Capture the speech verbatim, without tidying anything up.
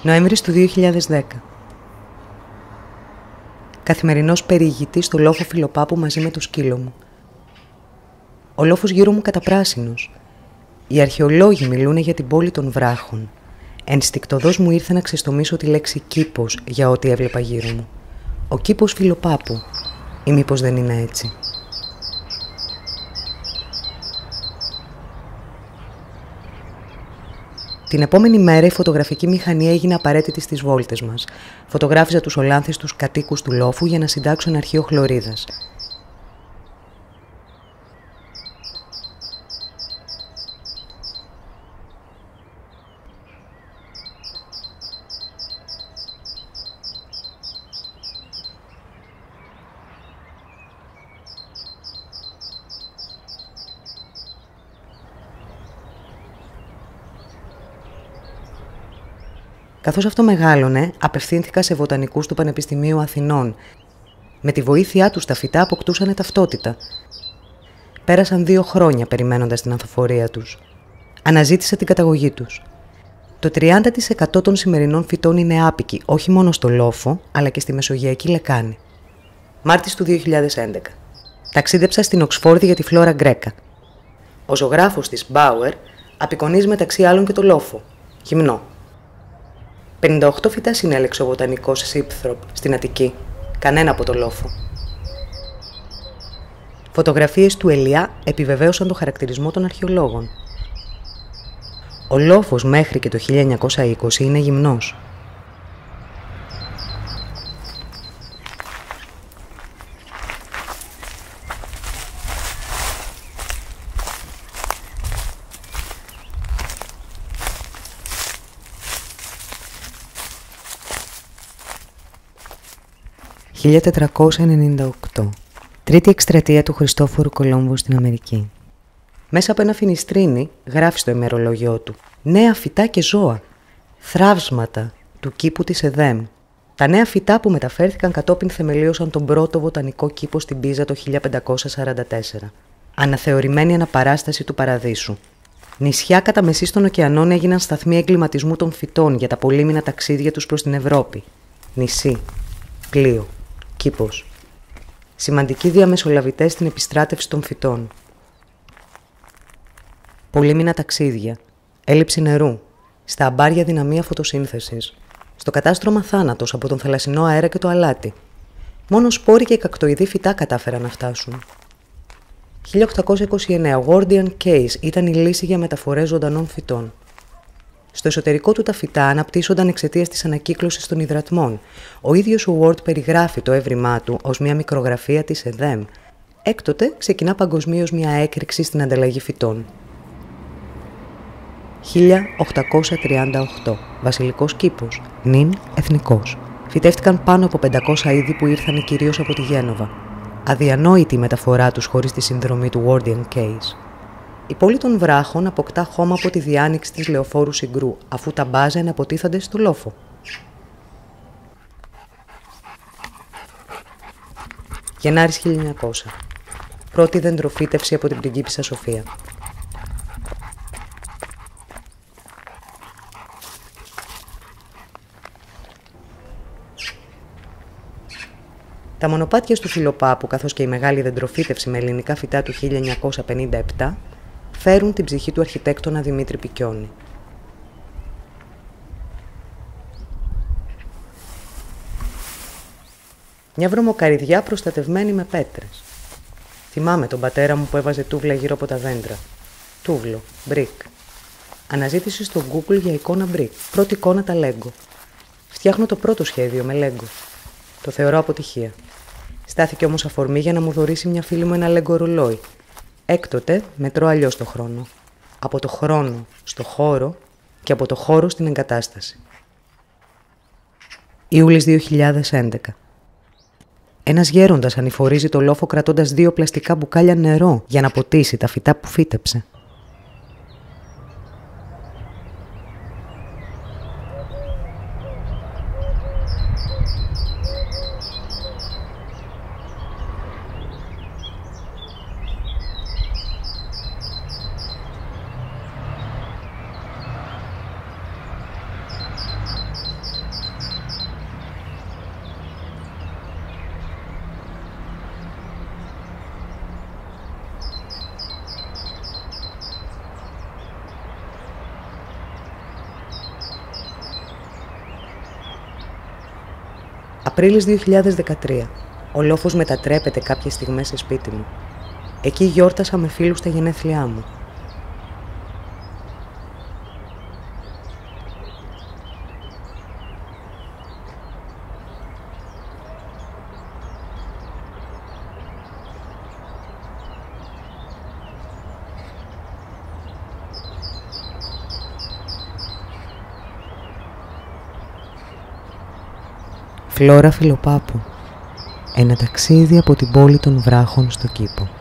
Νοέμβρης του δύο χιλιάδες δέκα. Καθημερινός περιηγητής στο λόφο Φιλοπάπου μαζί με το σκύλο μου. Ο λόφος γύρω μου καταπράσινος. Οι αρχαιολόγοι μιλούν για την πόλη των βράχων. Ενστικτωδώς μου ήρθε να ξεστομίσω τη λέξη κήπος για ό,τι έβλεπα γύρω μου. Ο κήπος Φιλοπάπου. Ή μήπως δεν είναι έτσι? Την επόμενη μέρα η φωτογραφική μηχανή έγινε απαραίτητη στις βόλτες μας. Φωτογράφιζα τους ολάνθιστους κατοίκους του λόφου για να συντάξω ένα αρχείο χλωρίδας. Καθώς αυτό μεγάλωνε, απευθύνθηκα σε βοτανικούς του Πανεπιστημίου Αθηνών. Με τη βοήθειά τους τα φυτά αποκτούσαν ταυτότητα. Πέρασαν δύο χρόνια περιμένοντας την ανθοφορία τους. Αναζήτησα την καταγωγή τους. Το τριάντα τοις εκατό των σημερινών φυτών είναι άπικοι, όχι μόνο στο λόφο, αλλά και στη Μεσογειακή Λεκάνη. Μάρτης του δύο χιλιάδες έντεκα. Ταξίδεψα στην Οξφόρδη για τη Φλόρα Γκρέκα. Ο ζωγράφος της Μπάουερ απεικονίζει μεταξύ άλλων και το λόφο. Γυμνό. πενήντα οκτώ φυτά συνέλεξε ο βοτανικός Σίπθροπ στην Αττική, κανένα από το λόφο. Φωτογραφίες του Ελιά επιβεβαίωσαν το χαρακτηρισμό των αρχαιολόγων. Ο λόφος μέχρι και το χίλια εννιακόσια είκοσι είναι γυμνός. χίλια τετρακόσια ενενήντα οκτώ. Τρίτη εκστρατεία του Χριστόφορου Κολόμβου στην Αμερική. Μέσα από ένα φινιστρίνι γράφει στο ημερολόγιό του: νέα φυτά και ζώα. Θραύσματα του κήπου της Εδέμ. Τα νέα φυτά που μεταφέρθηκαν κατόπιν θεμελίωσαν τον πρώτο βοτανικό κήπο στην Πίζα το χίλια πεντακόσια σαράντα τέσσερα. Αναθεωρημένη αναπαράσταση του παραδείσου. Νησιά κατά μεσής των ωκεανών έγιναν σταθμοί εγκληματισμού των φυτών για τα πολύμηνα ταξίδια τους προς την Ευρώπη. Νησί. Πλοίο. Κήπος. Σημαντικοί διαμεσολαβητές στην επιστράτευση των φυτών. Πολύμηνα ταξίδια. Έλλειψη νερού. Στα αμπάρια δυναμία φωτοσύνθεσης. Στο κατάστρωμα θάνατος από τον θαλασσινό αέρα και το αλάτι. Μόνο σπόροι και κακτοειδή φυτά κατάφεραν να φτάσουν. χίλια οκτακόσια είκοσι εννέα. Ο Gordian Case ήταν η λύση για μεταφορές ζωντανών φυτών. Στο εσωτερικό του τα φυτά αναπτύσσονταν εξαιτίας της ανακύκλωσης των υδρατμών. Ο ίδιος ο Ward περιγράφει το έβριμά του ως μια μικρογραφία της Εδέμ. Έκτοτε ξεκινά παγκοσμίως μια έκρηξη στην ανταλλαγή φυτών. χίλια οκτακόσια τριάντα οκτώ. Βασιλικός κήπος. Νυν εθνικός. Φυτεύτηκαν πάνω από πεντακόσια είδη που ήρθαν κυρίως από τη Γένοβα. Αδιανόητη η μεταφορά τους χωρίς τη συνδρομή του Gordian Case. Η πόλη των βράχων αποκτά χώμα από τη διάνοιξη της λεωφόρου Συγκρού, αφού τα μπάζεν αποτίθανται στο λόφο. Γενάρης χίλια εννιακόσια. Πρώτη δεντροφύτευση από την πριγκίπισσα Σοφία. Τα μονοπάτια του Φιλοπάπου, καθώς και η μεγάλη δεντροφύτευση με ελληνικά φυτά του χίλια εννιακόσια πενήντα επτά, φέρουν την ψυχή του αρχιτέκτονα Δημήτρη Πικιόνη. Μια βρωμοκαριδιά προστατευμένη με πέτρες. Θυμάμαι τον πατέρα μου που έβαζε τούβλα γύρω από τα δέντρα. Τούβλο, μπρικ. Αναζήτηση στο Google για εικόνα μπρικ. Πρώτη εικόνα τα Lego. Φτιάχνω το πρώτο σχέδιο με Lego. Το θεωρώ αποτυχία. Στάθηκε όμως αφορμή για να μου δωρήσει μια φίλη μου ένα Lego ρολόι. Έκτοτε μετρώ αλλιώς το χρόνο. Από το χρόνο στο χώρο και από το χώρο στην εγκατάσταση. Ιούλης δύο χιλιάδες έντεκα. Ένας γέροντας ανηφορίζει το λόφο κρατώντας δύο πλαστικά μπουκάλια νερό για να ποτίσει τα φυτά που φύτεψε. Απρίλης δύο χιλιάδες δεκατρία. Ο λόφος μετατρέπεται κάποιες στιγμές σε σπίτι μου. Εκεί γιόρτασα με φίλους τα γενέθλιά μου. Φλόρα Φιλοπάπου. Ένα ταξίδι από την πόλη των βράχων στο κήπο.